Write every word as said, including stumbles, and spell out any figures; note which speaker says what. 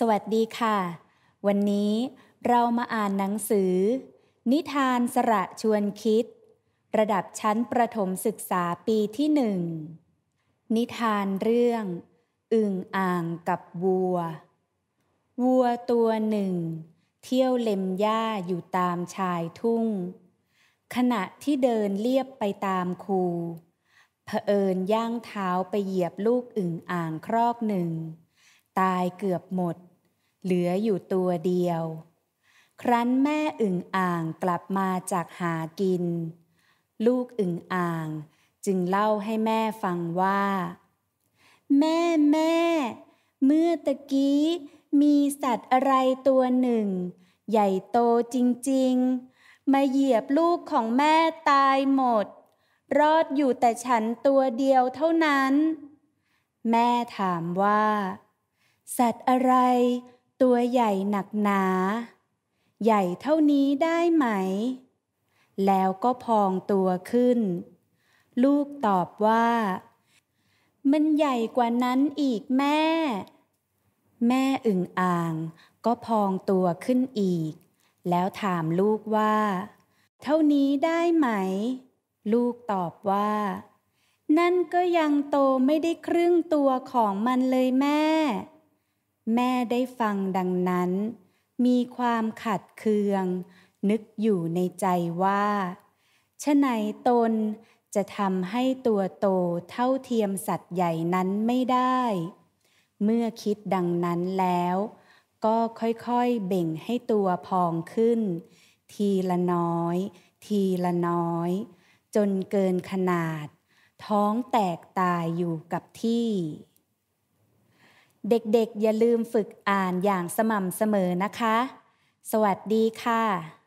Speaker 1: สวัสดีค่ะ วันนี้เรามาอ่านหนังสือ นิทานสระชวนคิด ระดับชั้นประถมศึกษาปีที่หนึ่ง นิทานเรื่อง อึ่งอ่างกับวัว วัวตัวหนึ่ง เที่ยวเล็มหญ้าอยู่ตามชายทุ่ง ขณะที่เดินเลียบไปตามคูเผอิญย่างเท้าไปเหยียบลูกอึ่งอ่างครอกหนึ่ง ตายเกือบหมด เหลืออยู่ตัวเดียว ครั้นแม่อึ่งอ่างกลับมาจากหากิน ลูกอึ่งอ่างจึงเล่าให้แม่ฟังว่า แม่แม่เมื่อตะกี้มีสัตว์อะไรตัวหนึ่ง ใหญ่โตจริงๆ มาเหยียบลูกของแม่ตายหมด รอดอยู่แต่ฉันตัวเดียวเท่านั้น แม่ถามว่า สัตว์อะไรตัวใหญ่หนักหนา ใหญ่เท่านี้ได้ไหม แล้วก็พองตัวขึ้น ลูกตอบว่า มันใหญ่กว่านั้นอีกแม่ แม่อึ่งอ่างก็พองตัวขึ้นอีก แล้วถามลูกว่า เท่านี้ได้ไหม ลูกตอบว่า นั่นก็ยังโตไม่ได้ครึ่งตัวของมันเลยแม่ แม่ได้ฟังดังนั้น มีความขัดเคือง นึกอยู่ในใจว่าฉะไหนตนจะทำให้ตัวโตเท่าเทียมสัตว์ใหญ่นั้นไม่ได้ เมื่อคิดดังนั้นแล้ว ก็ค่อยๆเบ่งให้ตัวพองขึ้น ทีละน้อย ทีละน้อย จนเกินขนาด ท้องแตกตายอยู่กับที่ เด็กๆอย่าลืมฝึกอ่านอย่างสม่ำเสมอนะคะ สวัสดีค่ะ